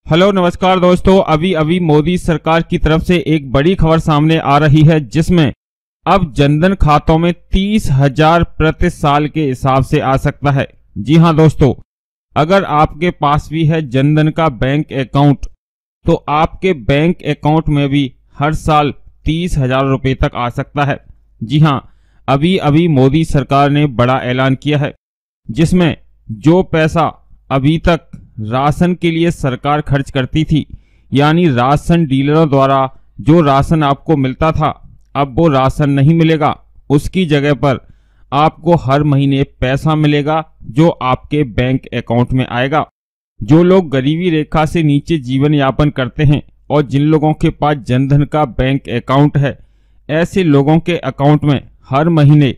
Hello नमस्कार दोस्तों, अभी अभी मोदी सरकार की तरफ से एक बड़ी खबर सामने आ रही है जिसमें अब जनधन खातों में 30,000 प्रति साल के हिसाब से आ सकता है। जी हां दोस्तों, अगर आपके पास भी है जनधन का बैंक अकाउंट तो आपके बैंक अकाउंट में भी हर साल 30,000 रुपए तक आ सकता है। जी हां, अभी अभी मोदी सरकार ने बड़ा ऐलान किया है जिसमें जो पैसा अभी तक राशन के लिए सरकार खर्च करती थी, यानी राशन डीलरों द्वारा जो राशन आपको मिलता था, अब वो राशन नहीं मिलेगा। उसकी जगह पर आपको हर महीने पैसा मिलेगा जो आपके बैंक अकाउंट में आएगा। जो लोग गरीबी रेखा से नीचे जीवन यापन करते हैं और जिन लोगों के पास जनधन का बैंक अकाउंट है, ऐसे लोगों के अकाउंट में हर महीने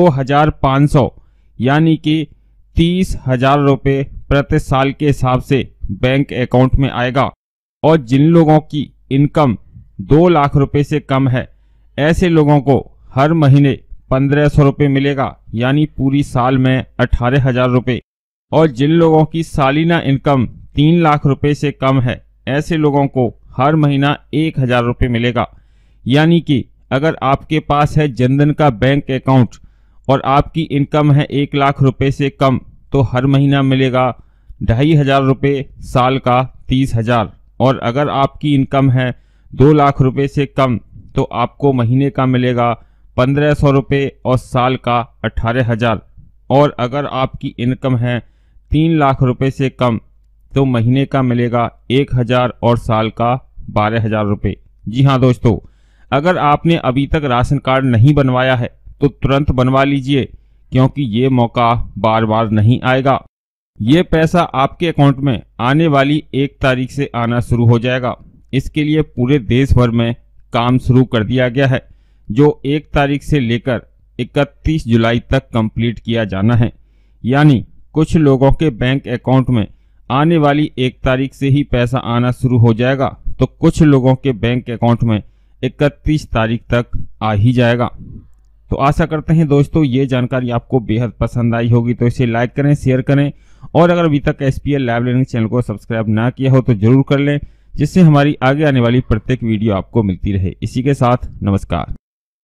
2,500 यानी कि 30,000 रुपये प्रति साल के हिसाब से बैंक अकाउंट में आएगा। और जिन लोगों की इनकम 2 लाख रुपए से कम है, ऐसे लोगों को हर महीने 1,500 रुपये मिलेगा, यानी पूरी साल में 18,000 रुपये। और जिन लोगों की सालाना इनकम 3 लाख रुपए से कम है, ऐसे लोगों को हर महीना 1,000 रुपये मिलेगा। यानी कि अगर आपके पास है जनधन का बैंक अकाउंट और आपकी इनकम है 1 लाख रुपए से कम, तो हर महीना मिलेगा 2,500 रुपये, साल का 30,000। और अगर आपकी इनकम है 2 लाख रुपए से कम तो आपको महीने का मिलेगा 1,500 रुपये और साल का 18,000। और अगर आपकी इनकम है 3 लाख रुपए से कम तो महीने का मिलेगा 1,000 और साल का 12,000 रुपये। जी हाँ दोस्तों, अगर आपने अभी तक राशन कार्ड नहीं बनवाया है तो तुरंत बनवा लीजिए, क्योंकि ये मौका बार बार नहीं आएगा। ये पैसा आपके अकाउंट में आने वाली 1 तारीख से आना शुरू हो जाएगा। इसके लिए पूरे देश भर में काम शुरू कर दिया गया है, जो 1 तारीख से लेकर 31 जुलाई तक कंप्लीट किया जाना है। यानी कुछ लोगों के बैंक अकाउंट में आने वाली 1 तारीख से ही पैसा आना शुरू हो जाएगा, तो कुछ लोगों के बैंक अकाउंट में 31 तारीख तक आ ही जाएगा। तो आशा करते हैं दोस्तों ये जानकारी आपको बेहद पसंद आई होगी, तो इसे लाइक करें, शेयर करें। और अगर अभी तक SPL लाइव लर्निंग चैनल को सब्सक्राइब ना किया हो तो जरूर कर लें, जिससे हमारी आगे आने वाली प्रत्येक वीडियो आपको मिलती रहे। इसी के साथ नमस्कार।